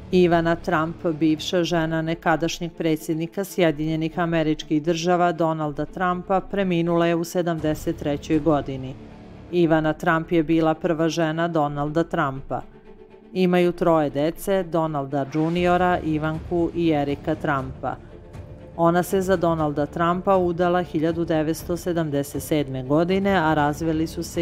Ivana Trump, bivša žena nekadašnjeg predsjednika Sjedinjenih Američkih Država Donalda Trumpa, preminula je u 73. godini. Ivana Trump je bila prva žena Donalda Trumpa. Imaju 3 dece, Donalda Juniora, Ivanku i Erika Trumpa. Ona se za Donalda Trumpa udala 1977. godine, a razveli su se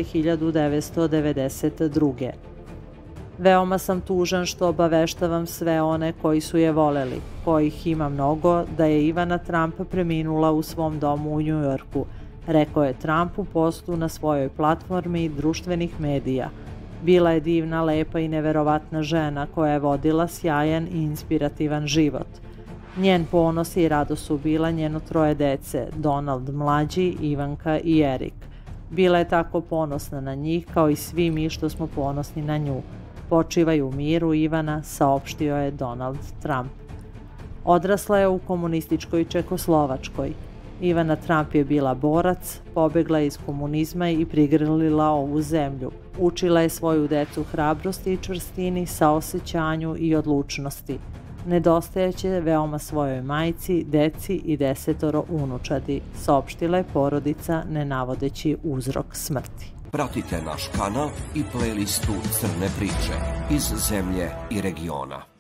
1992. Veoma sam tužan što obaveštavam sve one koji su je voleli, kojih ima mnogo, da je Ivana Trump preminula u svom domu u Njujorku, rekao je Trump u postu na svojoj platformi društvenih medija. Bila je divna, lepa i neverovatna žena koja je vodila sjajan i inspirativan život. Njen ponos i radost su bila njeno 3 dece, Donald mlađi, Ivanka i Erik. Bila je tako ponosna na njih kao i svi mi što smo ponosni na nju. Počivaj u miru, Ivana, saopštio je Donald Trump. Odrasla je u komunističkoj Čekoslovačkoj. Ivana Trump je bila borac, pobegla iz komunizma i prigrlila ovu zemlju. Učila je svoju decu hrabrosti i čvrstini, saosećanju i odlučnosti. Nedostajaće veoma svojoj majci, deci i 10 unučadi, saopštila je porodica ne navodeći uzrok smrti. Pratite naš kanal i playlistu Crne priče iz zemlje i regiona.